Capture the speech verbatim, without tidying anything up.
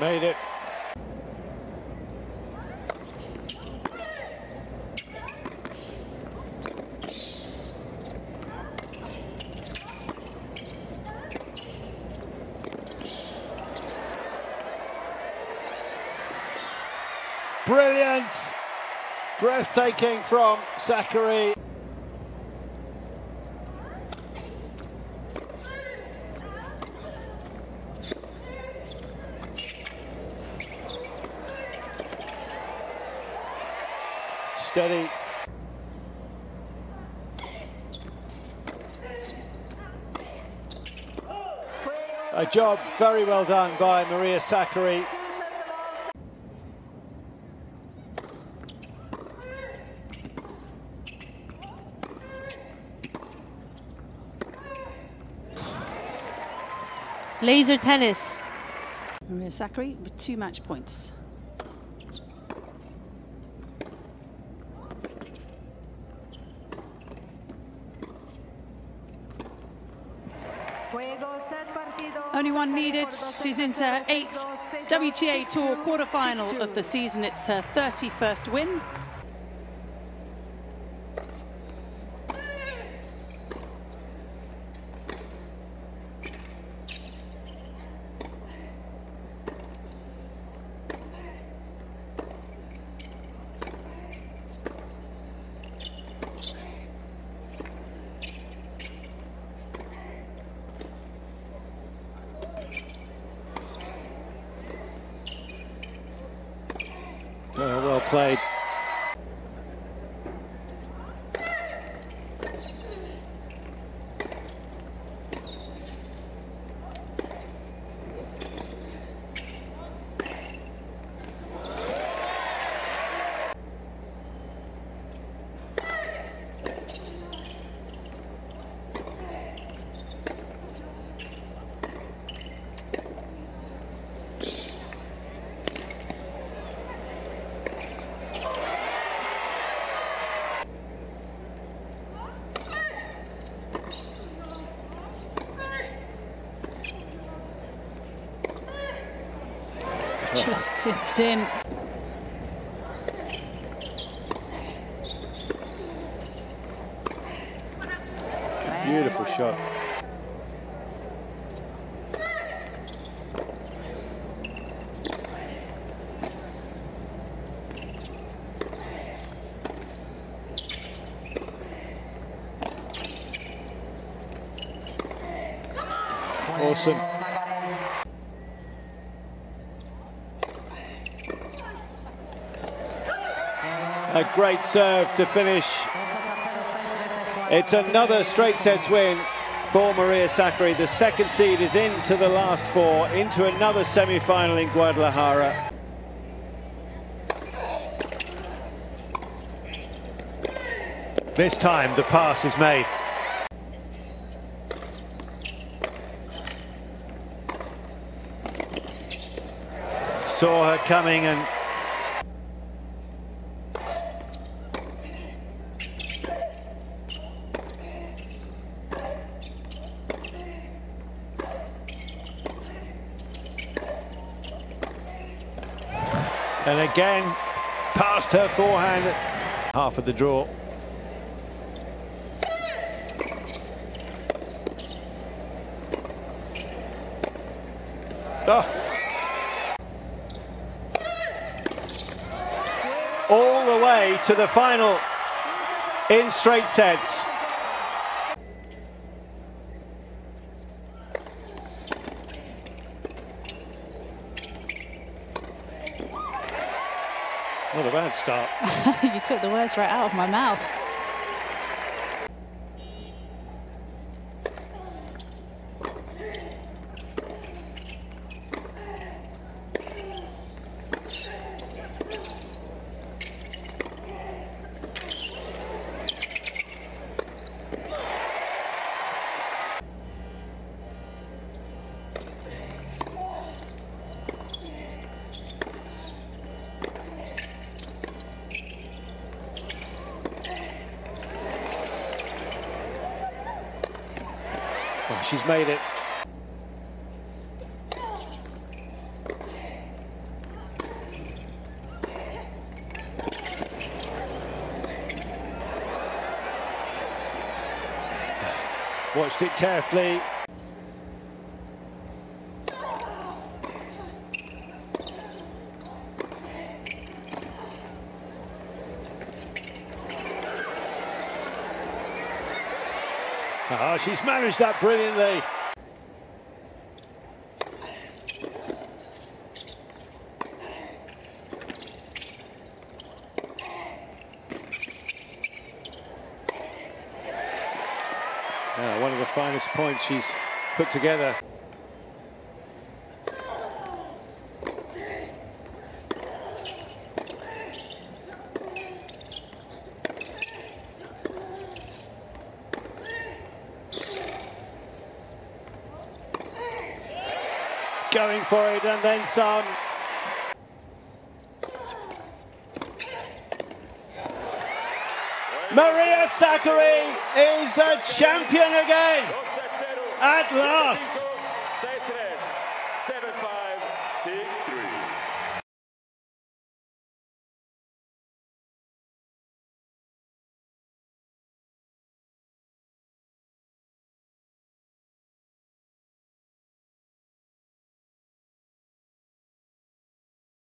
Made it. Brilliant! Breathtaking from Sakkari. Steady. A job very well done by Maria Sakkari. Laser tennis. Maria Sakkari with two match points. Only one needed. She's into her eighth W T A Tour quarterfinal of the season. It's her thirty-first win. Oh, well played. Just tipped in. Beautiful shot. Awesome. A great serve to finish. It's another straight sets win for Maria Sakkari. The second seed is into the last four, into another semi-final in Guadalajara. This time the pass is made. Saw her coming and And again, past her forehand, half of the draw. Oh. All the way to the final in straight sets. Not a bad start. You took the words right out of my mouth. Oh, she's made it. Watched it carefully. Oh, she's managed that brilliantly. Uh, one of the finest points she's put together. Going for it and then some. Maria Sakkari is a champion again at last.